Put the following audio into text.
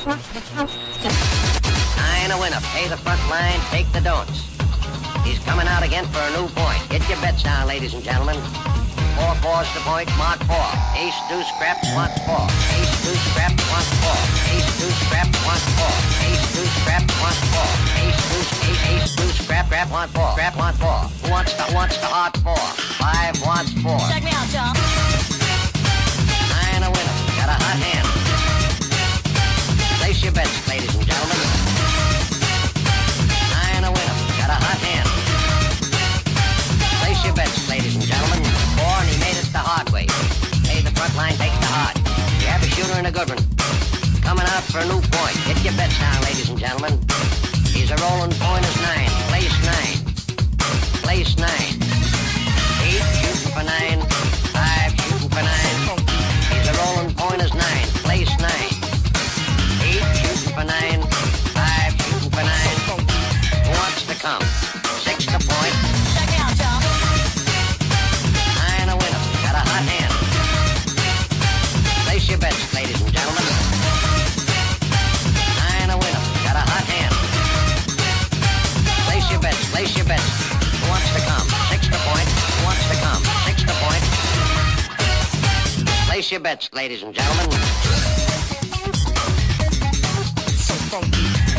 Nine a winner. Pay the front line, take the don'ts. He's coming out again for a new point. Get your bets down, ladies and gentlemen. 4-4's the point, mark 4. Ace, deuce, scrap, wants 4. Ace, deuce, scrap, wants 4. Ace, deuce, scrap, wants 4. Ace, deuce, scrap, wants 4. Ace, deuce, ace, deuce, scrap, wants 4. Scrap, wants 4. Who wants the hard 4? 5 wants 4. Check me out, y'all. Nine a winner. Got a hot hand. Place your bets, ladies and gentlemen. Nine a winner. Got a hot hand. Place your bets, ladies and gentlemen. 4, and he made it the hard way. Hey, the front line takes the hard. You have a shooter and a good one. Coming out for a new point. Get your bets down, ladies and gentlemen. He's a rolling point as 9. Place 9. Place 9. 8 shooting for 9. 5 shooting for 9. He's a rolling point as 9. Place 9. 8 shooting for 9. 5 shooting for 9. Who wants to come? 6 the point. Check me out, y'all. 9 a winner. Got a hot hand. Place your bets, ladies and gentlemen. 9 a winner. Got a hot hand. Place your bets. Place your bets. Who wants to come? 6 the point. Who wants to come? 6 the point. Place your bets, ladies and gentlemen. So funky.